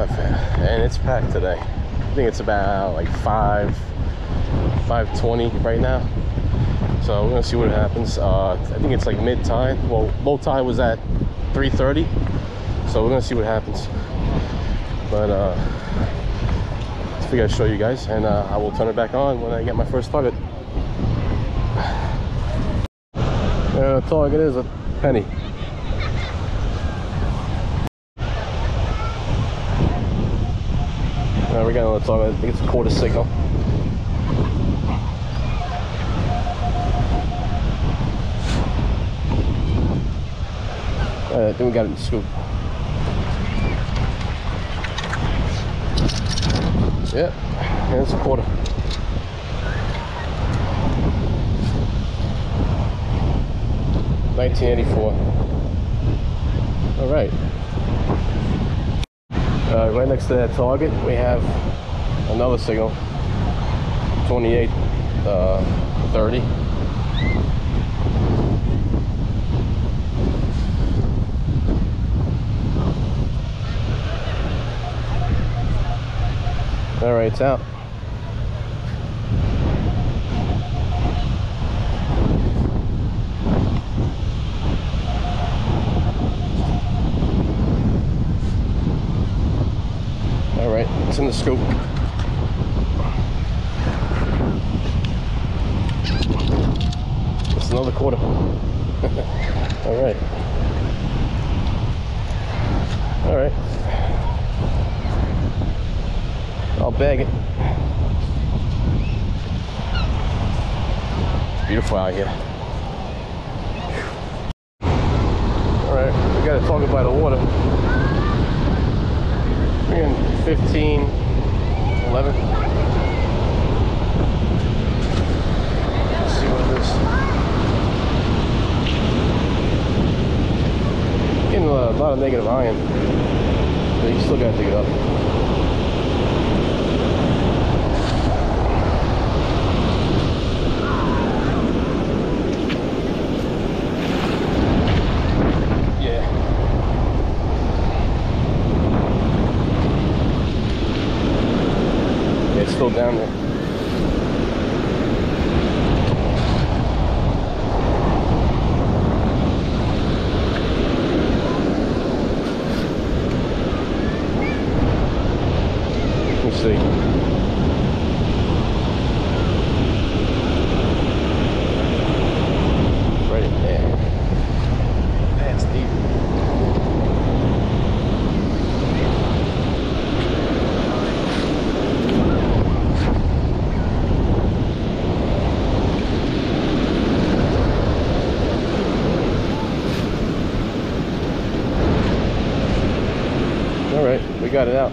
Drive, and it's packed today. I think it's about like 5:20 right now. So we're gonna see what happens. I think it's like mid tide. Well, low tide was at 3:30, so we're gonna see what happens. But I figured I'd show you guys, and I will turn it back on when I get my first target. The target is a penny. We got another target. I think it's a quarter signal. Then we got it in the scoop. Yep, and it's a quarter. $19.84. All right. Right next to that target, we have another signal. 28.30. All right, it's out. All right, it's in the scoop. It's another quarter. All right. All right. I'll bag it. It's beautiful out here. All right, we got a target by the water. We're in 15, 11. Let's see what it is. Getting a lot of negative iron, but you still gotta dig it up. Still down there. Let's see. Right in there. That's deep. All right, we got it out.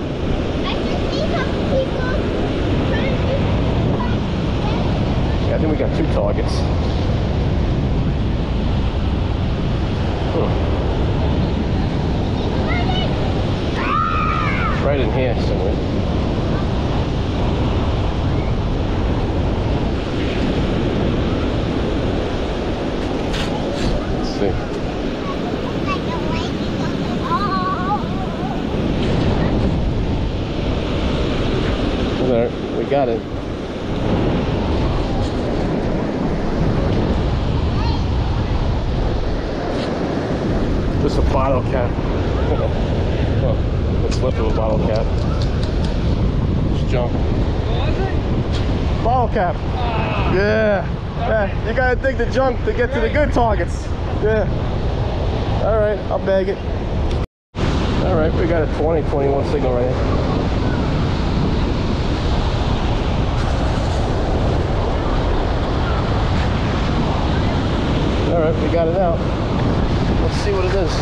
Yeah, I think we got two targets. Right in here somewhere. Let's see. There, we got it. Just a bottle cap. Oh, what's left of a bottle cap? It's junk. Bottle cap. Yeah. Yeah. You gotta dig the junk to get to the good targets. Yeah. All right, I'll bag it. All right, we got a 20-21 signal right here. All right, we got it out. Let's see what it is.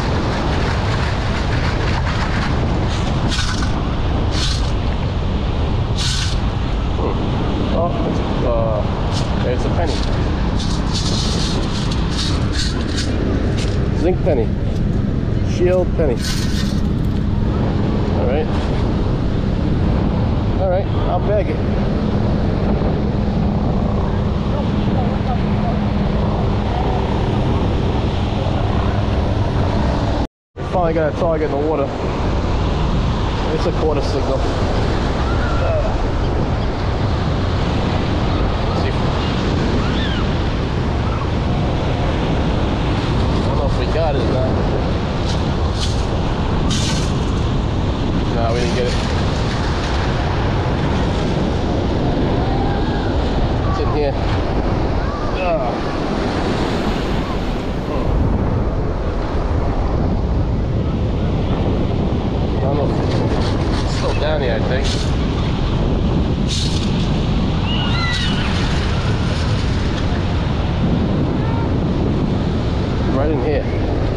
Oh, it's a penny. Zinc penny. Shield penny. All right. All right, I'll bag it. Finally got a target in the water. It's a quarter signal. Let's see. I don't know if we got it or not. No, we didn't get it. It's in here. I don't know. It's still down here, I think. Right in here.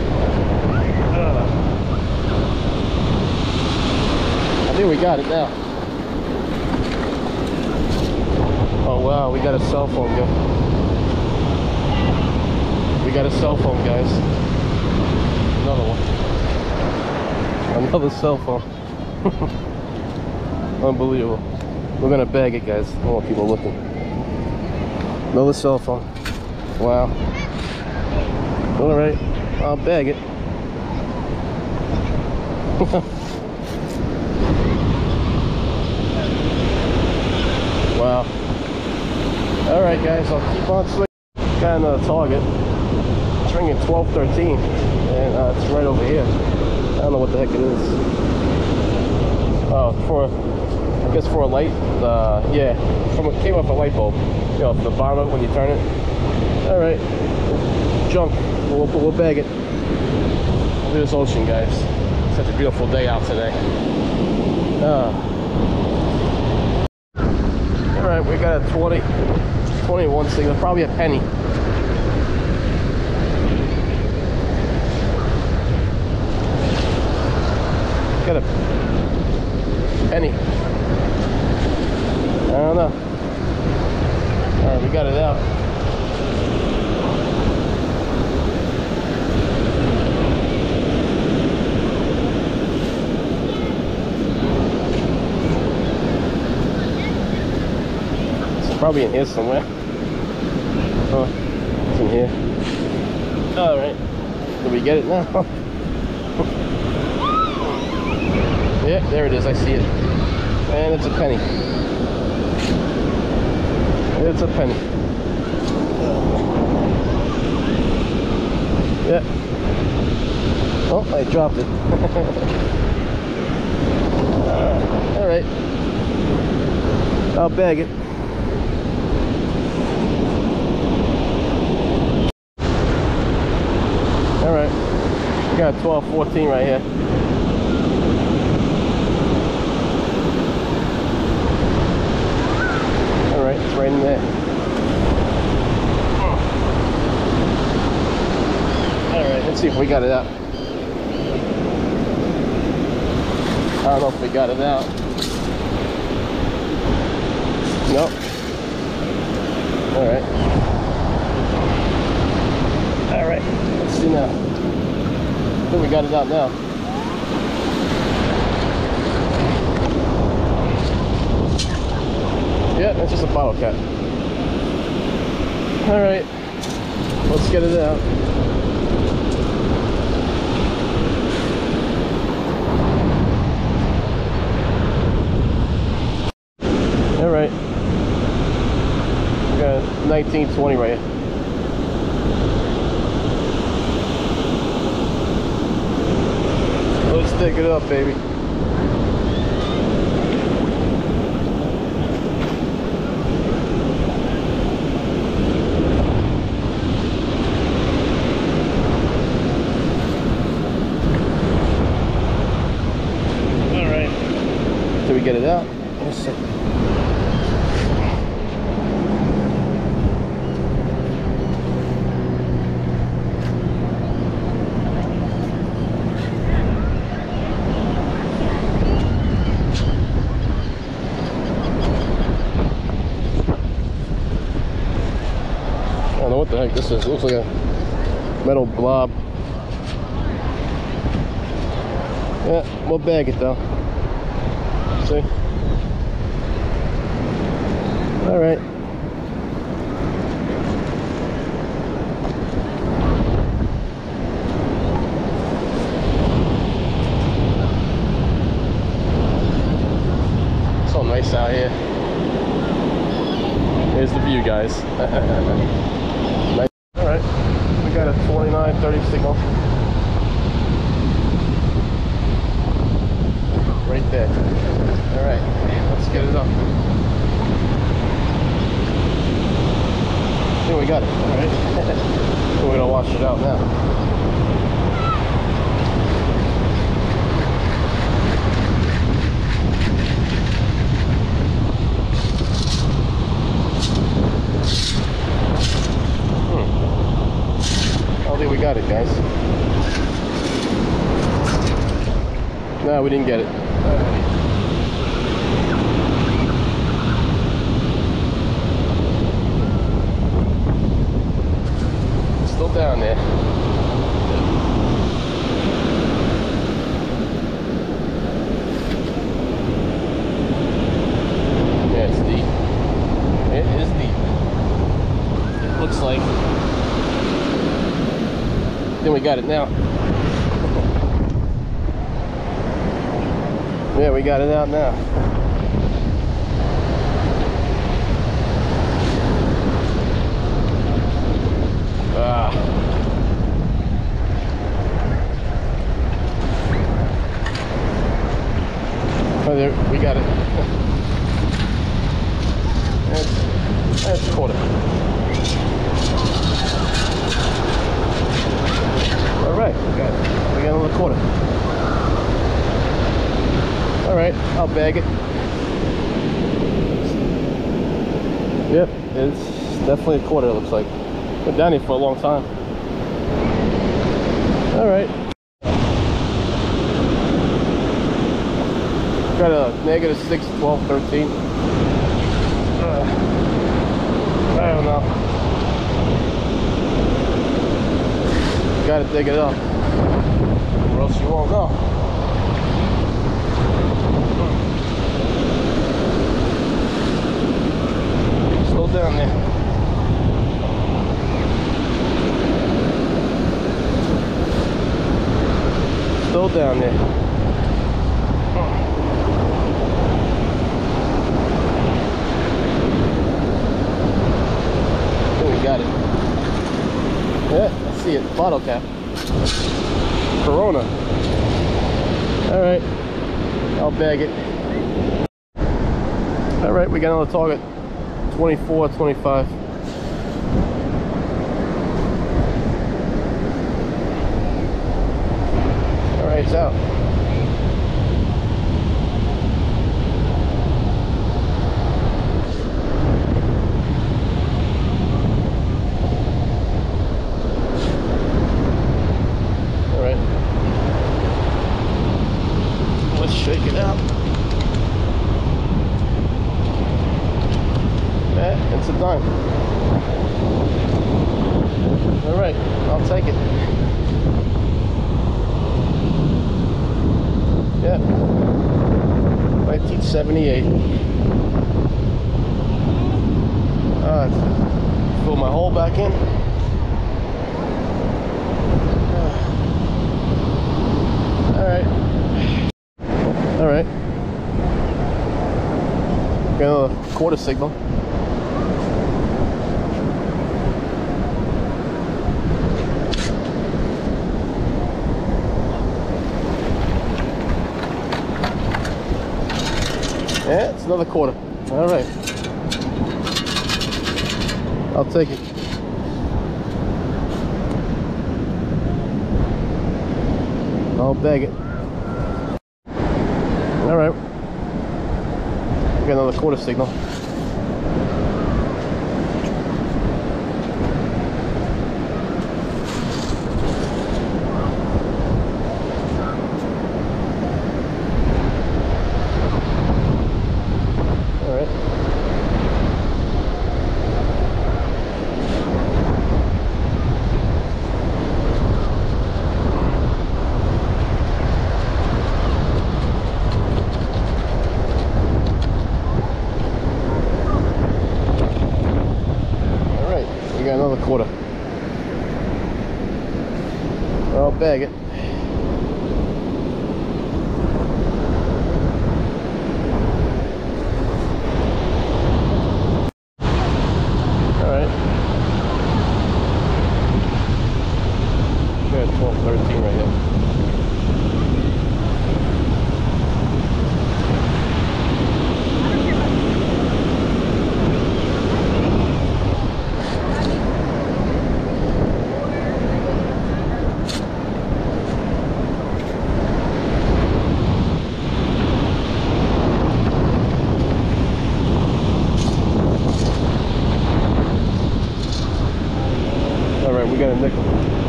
I think we got it now. Oh wow, we got a cell phone, guys. We got a cell phone, guys. Another one. Another cell phone. Unbelievable. We're gonna bag it, guys. I don't want people looking. Another cell phone. Wow. Alright, I'll bag it. Wow. Alright guys, I'll keep on swinging. Kind of target. It's ringing 1213. And it's right over here. I don't know what the heck it is. Oh, I guess for a light. Yeah, it came off a light bulb. You know, from the bottom when you turn it. Alright. Junk. We'll bag it. Look at this ocean, guys. Such a beautiful day out today. Alright, we got a 21 signal, probably a penny. Got a penny. I don't know. Alright, we got it out. Probably in here somewhere. Oh, it's in here. Alright. Did we get it now? Yeah, there it is. I see it. And it's a penny. It's a penny. Yeah. Oh, I dropped it. Alright. I'll bag it. Alright, we got 1214 right here. Alright, it's right in there. Alright, let's see if we got it out. I don't know if we got it out. Nope. Alright. Alright, let's see now. I think we got it out now. Yeah, that's just a bottle cap. Alright, let's get it out. Alright. We got 1920 right here. Let's take it up, baby. Alright. Did we get it out? Let's see. I don't know what the heck this is. It looks like a metal blob. Yeah, we'll bag it though. See? Alright. here. Here's the view, guys. Nice. All right, we got a 29-30 signal right there. All right, let's get it up. Yeah, we got it. All right. We're gonna wash it out now. I don't think we got it, guys. No, we didn't get it. It's still down there. Yeah, it's deep. It is deep. It looks like. Then we got it now. Yeah, we got it out now. Oh, there, we got it. That's a quarter. All right, we got another quarter. All right, I'll bag it. Yep, it's definitely a quarter, it looks like. Been down here for a long time. All right. Got a -6, 12, 13. I don't know. Gotta dig it up, or else you won't know. Still down there. Still down there. Got it. Yeah, I see it. Bottle cap. Corona. All right, I'll bag it. All right, we got another target. 24, 25. All right, it's out. Shake it out. Yeah, it's a dime. All right, I'll take it. Yeah, 1978. Fill my hole back in. All right. All right. Got another quarter signal. Yeah, it's another quarter. All right. I'll take it. I'll bag it. All right. Got another quarter signal. All right. We got another quarter. I'll bag it. got a nickel.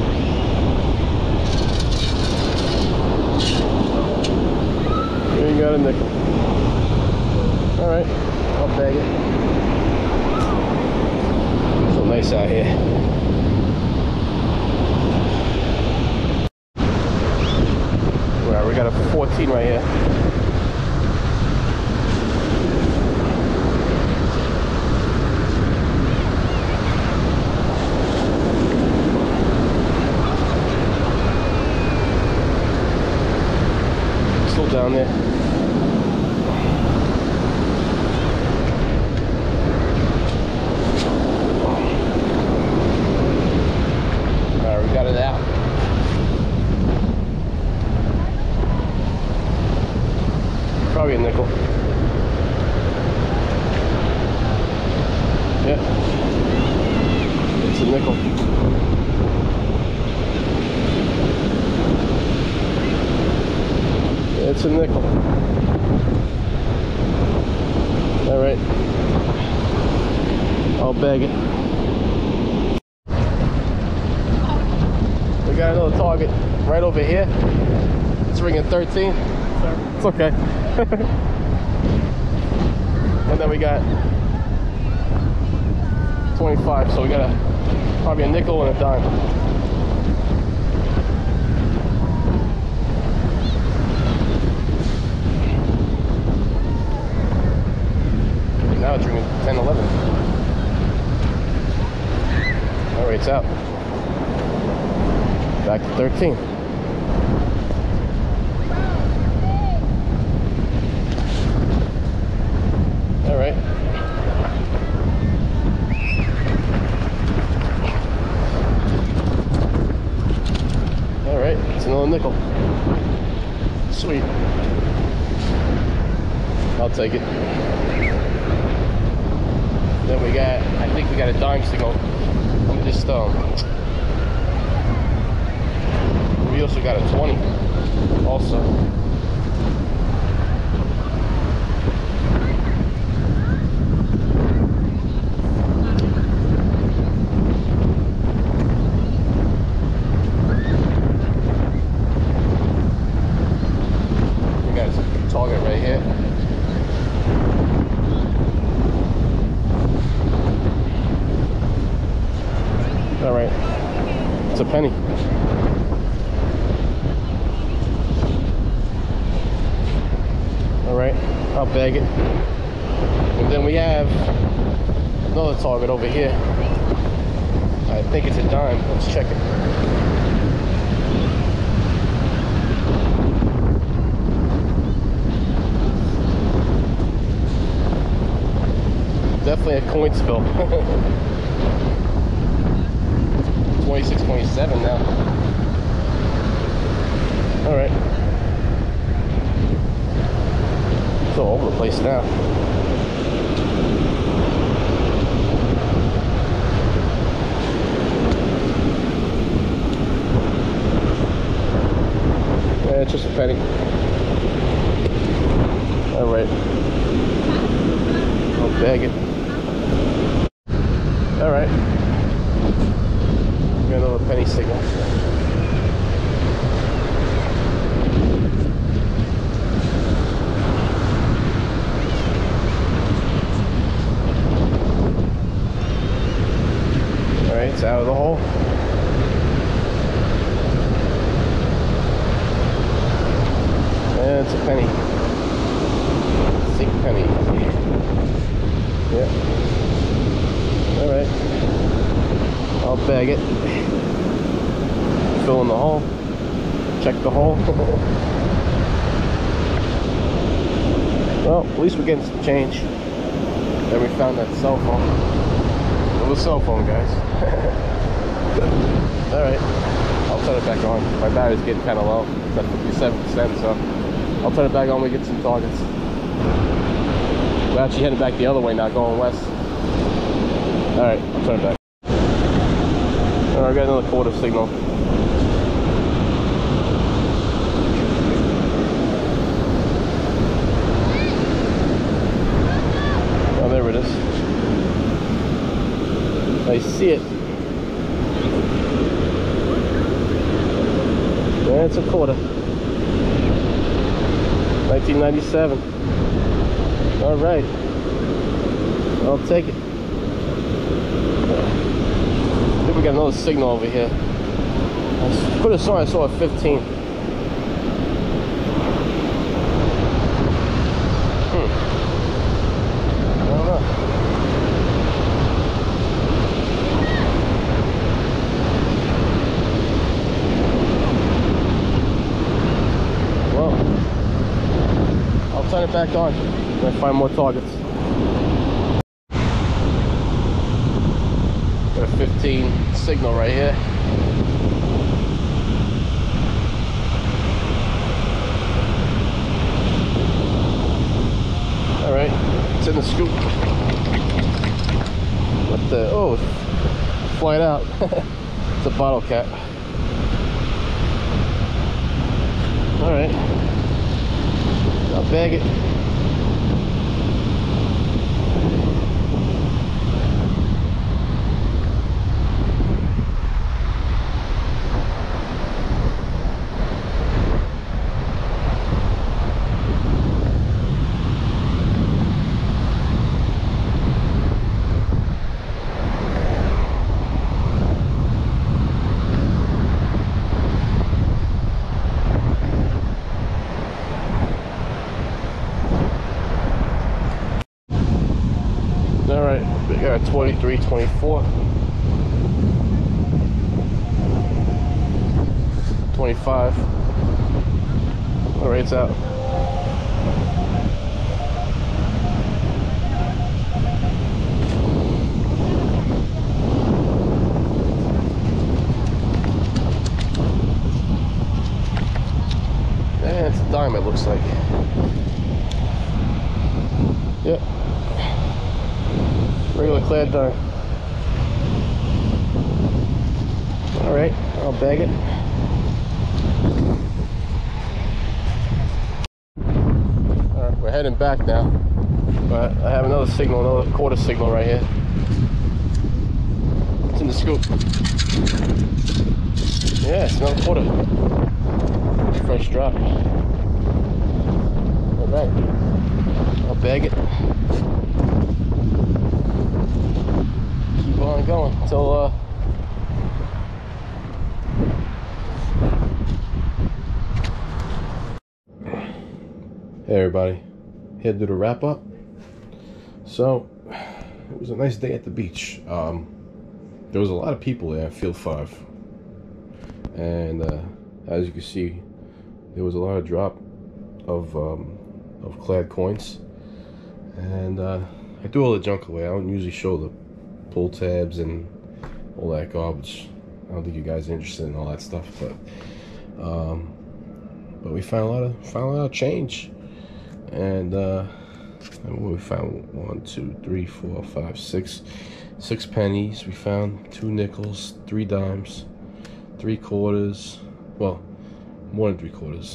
Here you got a nickel. Alright, I'll bag it. So nice out here. Alright, we got a 14 right here. Still down there. Alright, we got it out. Probably a nickel. Yeah. It's a nickel. It's a nickel. Alright. I'll bag it. We got another target right over here. It's ringing 13. It's okay. And then we got 25, so we got probably a nickel and a dime. Now it's ringing 10, 11. All right, it's out. Back to 13. All right. All right, it's another nickel. Sweet. I'll take it. Then we got, I think we got a dime signal. Let me just, we also got a 20 also. We got a target right here. All right, it's a penny. All right, I'll bag it. And then we have another target over here. I think it's a dime. Let's check it. Definitely a coin spill. 26.7 now. All right. It's all over the place now. Yeah, it's just a penny. All right. I'll bag it. All right. Got another penny signal. All right, it's out of the hole. And it's a penny. Sick penny. Yeah. All right. I'll bag it. Fill in the hole. Check the hole. Well, at least we're getting some change. Then we found that cell phone. It was a cell phone, guys. Alright. I'll turn it back on. My battery's getting kind of low. It's at 57%, so I'll turn it back on when we get some targets. We're actually heading back the other way now, going west. Alright, I'll turn it back. Alright, I got another quarter signal. Oh, there it is. I see it. And it's a quarter. 1997. All right. I'll take it. I think we got another signal over here. I could have sworn I saw a 15. I don't know. Well, I'll turn it back on when I find more targets. Got a 15 signal right here. All right, it's in the scoop. What the? Oh, flying out. It's a bottle cap. All right, I'll bag it. All right, we got 23, 24, 25. All right, it's out. And it's a dime, it looks like. Yep. Regular clad dime. All right, I'll bag it. All right, we're heading back now, but I have another signal, another quarter signal right here. It's in the scoop. Yeah, it's another quarter. Fresh drop. All right, I'll bag it. On going until Hey everybody, here to do the wrap up. So it was a nice day at the beach. There was a lot of people there at Field 5, and as you can see, there was a lot of drop of clad coins, and I threw all the junk away. I don't usually show the pull tabs and all that garbage. I don't think you guys are interested in all that stuff, but we found a lot of change, and we found 1, 2, 3, 4, 5, 6 pennies. We found 2 nickels, 3 dimes, 3 quarters. Well, more than 3 quarters.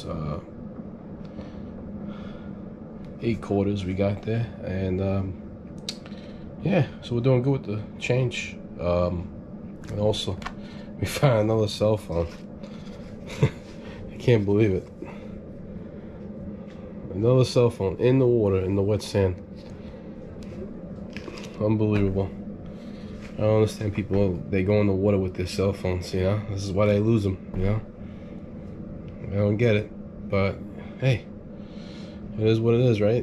8 quarters we got there, and yeah, so we're doing good with the change. And also, we found another cell phone. I can't believe it. Another cell phone in the water, in the wet sand. Unbelievable. I don't understand people, they go in the water with their cell phones, you know? This is why they lose them, you know? I don't get it, but hey, it is what it is, right?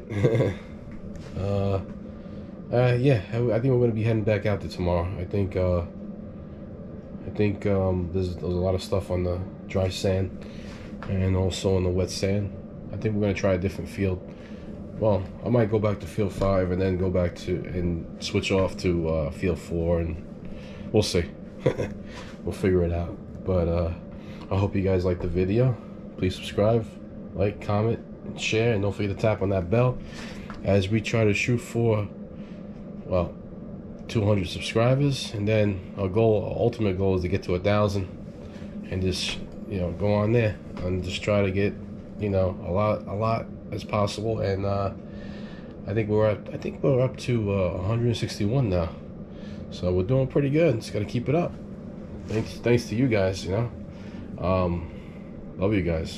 Yeah, I think we're gonna be heading back out there tomorrow. I think there's a lot of stuff on the dry sand and also on the wet sand. I think we're gonna try a different field. Well, I might go back to Field 5 and then go back to and switch off to Field 4, and we'll see. We'll figure it out. But I hope you guys liked the video. Please subscribe, like, comment, and share, and don't forget to tap on that bell as we try to shoot for, well, 200 subscribers, and then our ultimate goal is to get to 1,000, and just, you know, go on there and just try to get, you know, a lot as possible. And I think we're up to 161 now, so we're doing pretty good. Just gotta keep it up. Thanks to you guys, you know. Love you guys.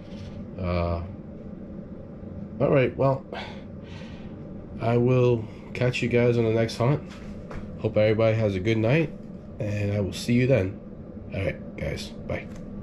All right, well, I will catch you guys on the next hunt. Hope everybody has a good night, and I will see you then. All right, guys, bye.